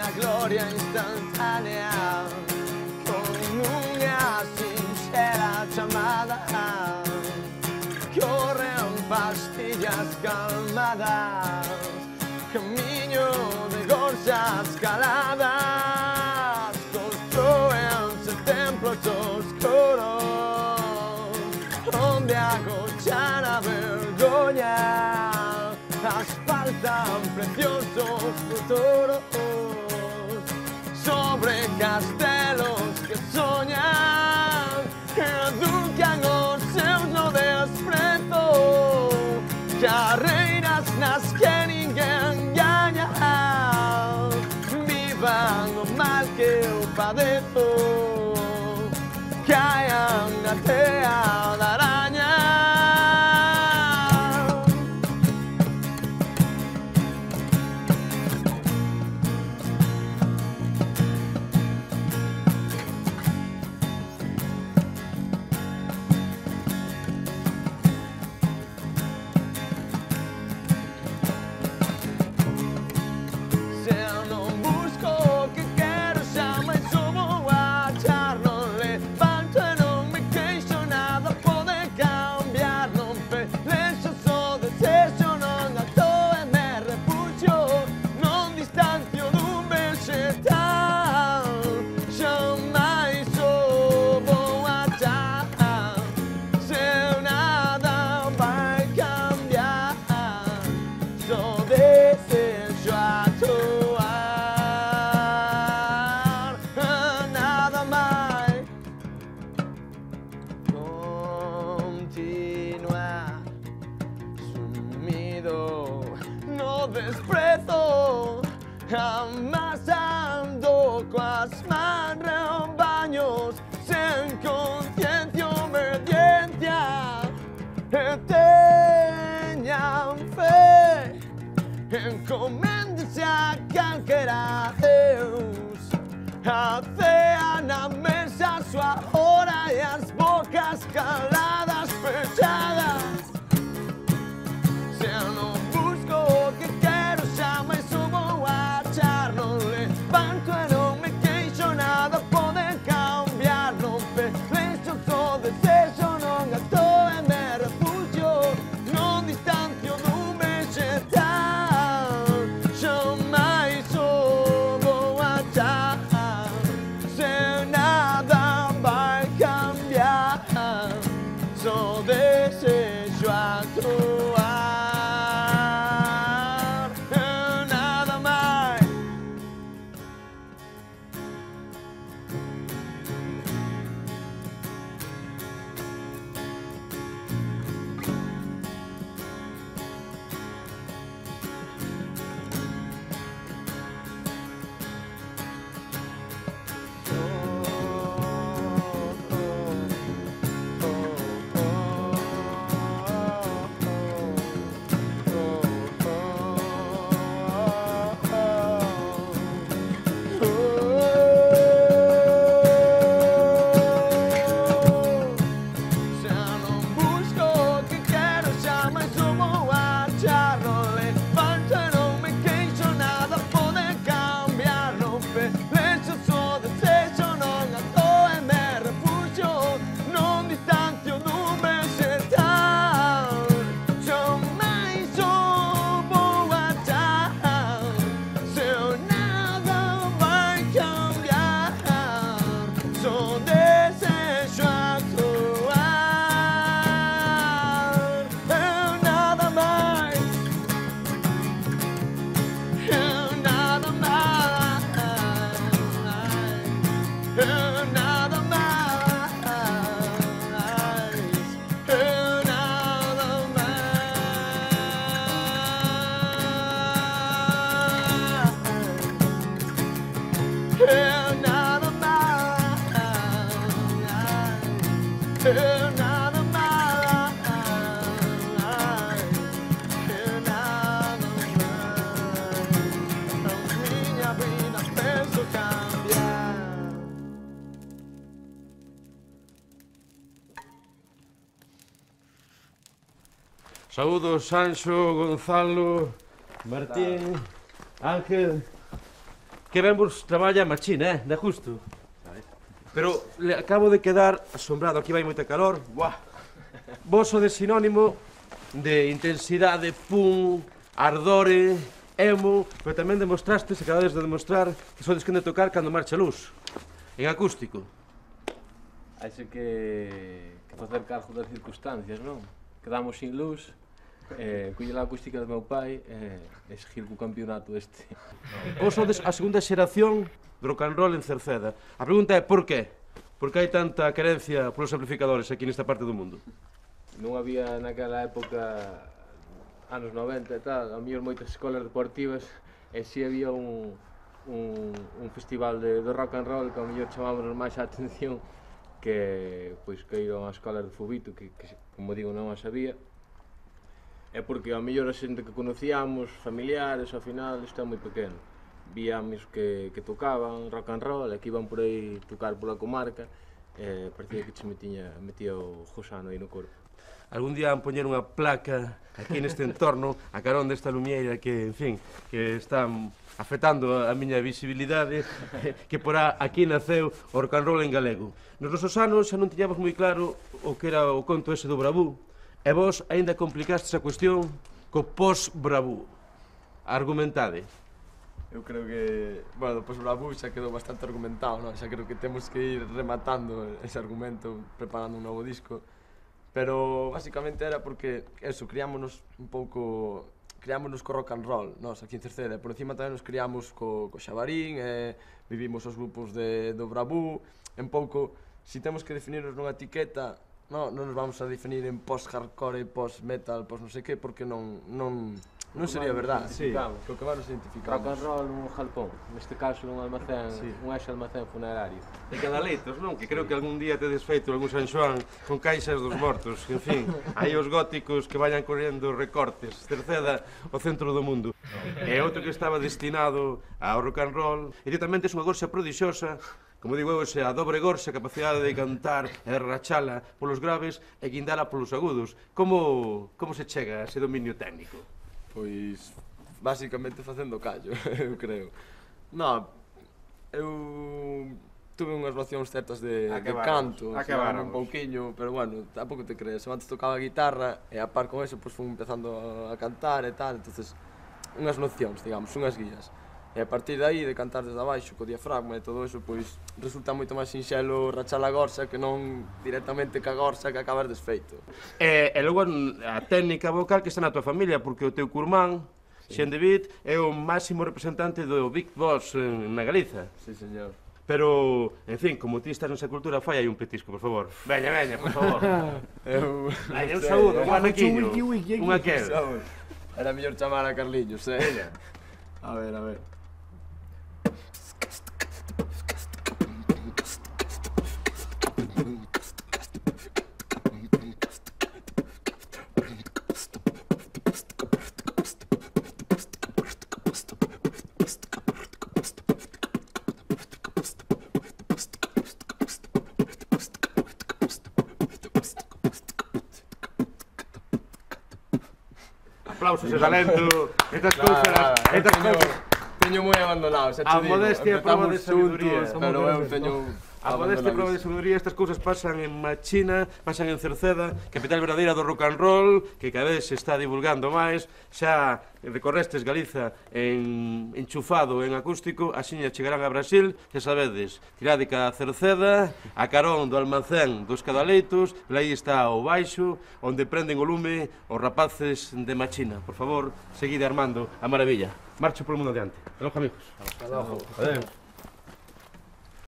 gloria instantánea, con una sincera llamada, corren pastillas calmadas, camino de gorzas caladas, construense templos oscuros, donde agochan a vergüenza, asfaltan preciosos futuros, sobre castelos que soñan, educan os seus no desprezo, carreiras nas que ninguém ganha, vivan o mal que eu padeço, caiam na teia da aranha. Desprezo, amasando coas man rebaños, sen conciencia ou obediencia, e teñan fe, encoméndese a quen quera Deus, a cea na mesa, a súa hora e as bocas caladas pechadas. Se eu non busco o que quero, xa máis o vou achar. Non levanto e non me queixo, nada pode cambiar. Non pelexo, só desejo, non atoo e me refugio. Non distancio dun vegetal, xa máis o vou achar. Se nada vai cambiar, só desejo actuar. Saúdos, Anxo, Gonzalo, Martín, Ángel. Que ben vos traballa a machina, de justo. Pero le acabo de quedar asombrado, aquí vai moita calor. Buah. Vos sodes sinónimo de intensidade, pum, ardore, emo, pero tamén demostrastes, e acabades de demostrar, que sodes quen de tocar cando marcha a luz, en acústico. Hai que facer cargo das circunstancias, non? Quedamos sin luz, colle a acústica do meu pai e seguir co campeonato este. Vos sodes a segunda xeración do rock and roll en Cerceda. A pregunta é por qué? Por que hai tanta carencia polos amplificadores aquí nesta parte do mundo? Non había naquela época, anos 90 e tal, a mellor moitas escolas deportivas e si había un festival de rock and roll que a mellor chamámonos máis a atención que ir a unha escola de fubito que como digo non a sabía. É porque a mellor a xente que conocíamos, familiares, ao final isto é moi pequeno. Víamos que tocaban rock and roll, que iban por aí tocar pola comarca, e parecía que se metía o Josano aí no corpo. Algún día van poñer unha placa aquí neste entorno, a carón desta lumieira que, en fin, que está afectando a miña visibilidade, que porá aquí naceu o rock and roll en galego. Nos nosos anos xa non tiñamos moi claro o que era o conto ese do Bravú, e vos aínda complicastes a cuestión co post-Bravú. Argumentade. Eu creo que, bueno, depois o Bravú xa quedou bastante argumentado, non? Xa creo que temos que ir rematando ese argumento, preparando un novo disco. Pero, basicamente, era porque, eso, criámonos un pouco... Criámonos co rock and roll, nós, aquí en Cerceda. Por encima tamén nos criamos co Xabarín, vivimos os grupos do Bravú. En pouco, se temos que definirnos nunha etiqueta, non nos vamos a definir en post-hardcore, post-metal, post non sei que, porque non sería verdade, sí, co que nos identificamos. Rock and roll nun jalpón, neste caso un almacén, un ex-almacén funerario. E Cadaleitos, non? Que creo que algún día tedes feito algún San Xoán con caixas dos mortos, en fin, hai os góticos que vayan correndo recortes, Cerceda, o centro do mundo. E outro que estaba destinado ao rock and roll, e tamén tes unha gorxa prodixiosa, como digo eu, a dobre gorxa, a capacidade de cantar e de rachala polos graves e guindala polos agudos. Como se chega a ese dominio técnico? Pois, basicamente facendo callo, eu creo. Non, eu tuve unhas nocións certas de canto, un pouquiño, pero bueno, tampouco te crees. Eu antes tocaba a guitarra e a par con eso, pois fui empezando a cantar e tal, entonces unhas nocións, digamos, unhas guías. E a partir de aí, de cantar desde abaixo, co diafragma e todo eso, pois resulta moito máis sinxelo rachar a gorxa que non directamente ca gorxa que acabas desfeito. E logo a técnica vocal que está na tua familia, porque o teu curmán, Xendevit, é o máximo representante do Big Boss na Galiza. Sí, señor. Pero, en fin, como ti estás nesa cultura, fai aí un petisco, por favor. Veña, por favor. Eu saúdo, un anaquiño, un aquel. Era mellor chamar a Carliños, A ver. Aplausos e talento, estas cousas... Teño moi abandonado, xa te digo. A modestia é prova de sabiduría. Pero eu teño... A modestia é prova de sabiduría, estas cousas pasan en Machina, pasan en Cerceda, capital verdadeira do rock and roll, que cada vez se está divulgando máis, xa recorrestes Galiza enchufado en acústico, axiña chegarán a Brasil, xa sabedes, tirádica a Cerceda, a carón do almacén dos Cadaleitos, e aí está o baixo, onde prenden o lume os rapaces de Machina. Por favor, seguide armando a maravilla. Marcho polo mundo adiante. Hasta logo, amigos. Hasta logo. Adeus.